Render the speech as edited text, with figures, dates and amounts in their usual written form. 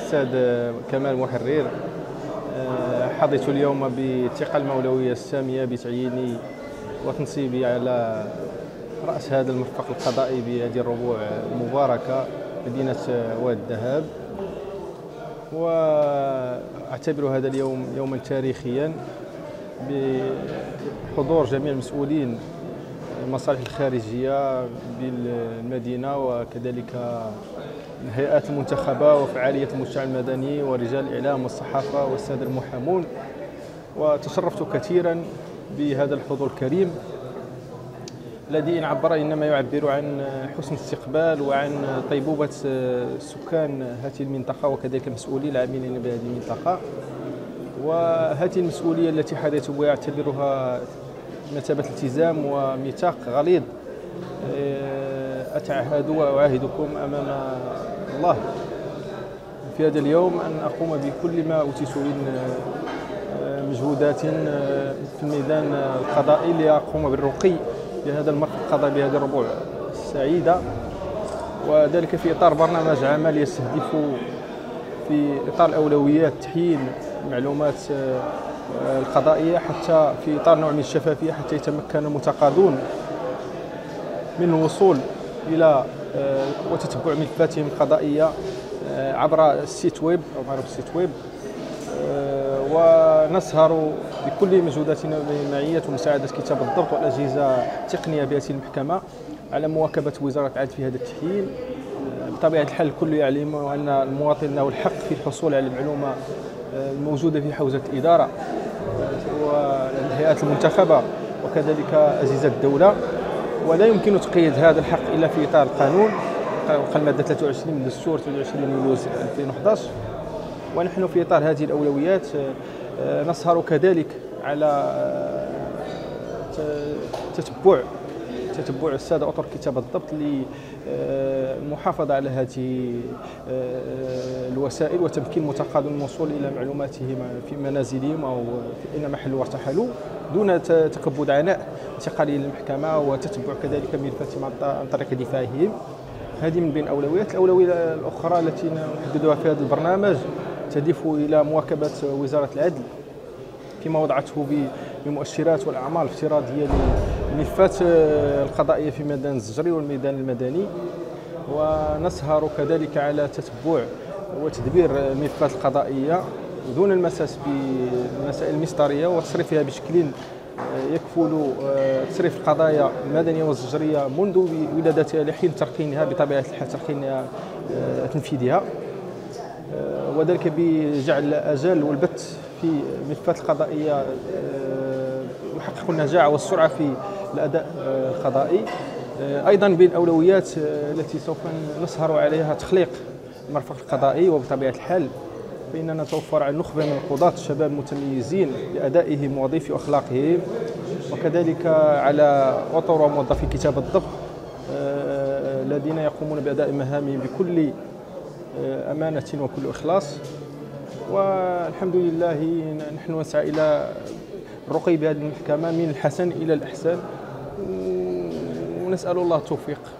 الأستاذ كمال محرر. حظيت اليوم بالثقة المولوية السامية بتعييني وتنصيبي على رأس هذا المرفق القضائي بهذه الربوع المباركة مدينة واد الذهب، وأعتبر هذا اليوم يوما تاريخيا بحضور جميع المسؤولين المصالح الخارجية بالمدينة وكذلك الهيئات المنتخبة وفعالية المجتمع المدني ورجال الإعلام والصحافة والسادة المحامون. وتشرفت كثيرا بهذا الحضور الكريم الذي إن عبر إنما يعبر عن حسن الاستقبال وعن طيبوبة سكان هذه المنطقة وكذلك المسؤولين العاملين بهذه المنطقة. وهذه المسؤولية التي حظيت بها أعتبرها مثابة التزام وميثاق غليظ أتعهد وأعاهدكم أمام الله في هذا اليوم أن أقوم بكل ما أوتيت من مجهودات في الميدان القضائي لأقوم بالرقي بهذا المرفق القضائي بهذه الربوع السعيدة، وذلك في إطار برنامج عمل يستهدف في إطار الأولويات تحيين المعلومات القضائية حتى في إطار نوع من الشفافية حتى يتمكن المتقاضون من الوصول إلى وتتبع ملفاتهم القضائية عبر السيت ويب أو معروف السيت ويب. ونسهر بكل مجهوداتنا بمعية ومساعدة كتاب الضبط والأجهزة التقنية بهذه المحكمة على مواكبة وزارة العدل في هذا التحيين. بطبيعة الحال الكل يعلم أن المواطن له الحق في الحصول على المعلومة الموجودة في حوزة الإدارة والهيئات المنتخبة وكذلك أجهزة الدولة، ولا يمكن تقييد هذا الحق إلا في إطار القانون وفق المادة 23 من دستور 23 يوليو 2011. ونحن في إطار هذه الأولويات نسهر كذلك على تتبع السادة أطر كتاب الضبط للمحافظة على هذه الوسائل وتمكين المتقاضون من الوصول إلى معلوماتهم في منازلهم أو في أي محل ارتحلوا دون تكبد عناء انتقالهم للمحكمة وتتبع كذلك ملفاتهم عن طريق دفاعهم. هذه من بين الأولويات. الأولوية الأخرى التي نحددها في هذا البرنامج تهدف إلى مواكبة وزارة العدل فيما وضعته بمؤشرات والأعمال الافتراضية للملفات القضائية في الميدان الزجري والميدان المدني، ونسهر كذلك على تتبع وتدبير الملفات القضائية دون المساس بالمسائل المسطرية وتصريفها بشكل يكفل تصريف القضايا المدنية والزجرية منذ ولادتها لحين ترقينها بطبيعة الحال ترقين تنفيذها، وذلك بجعل الأجال والبت في الملفات القضائية يحقق النجاعة والسرعة في الأداء القضائي. أيضا بين الأولويات التي سوف نسهر عليها تخليق المرفق القضائي، وبطبيعة الحال فإننا نتوفر على نخبة من القضاة الشباب المتميزين لأدائهم ووظيفة وأخلاقهم، وكذلك على أطر وموظفي كتاب الضبط الذين يقومون بأداء مهامهم بكل أمانة وكل إخلاص. والحمد لله نحن نسعى إلى الرقي بهذه المحكمة من الحسن إلى الأحسن، ونسأل الله التوفيق.